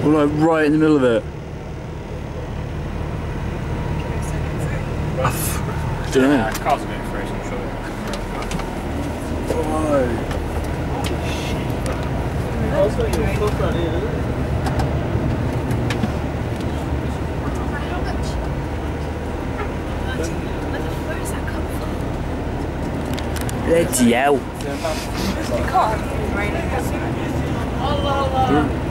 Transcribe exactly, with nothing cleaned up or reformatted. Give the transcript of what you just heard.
We're like right in the middle of it. I don't know. Yeah, car's a bit fresh, I'm sure. Oh. Let's yell. You can't. It's raining.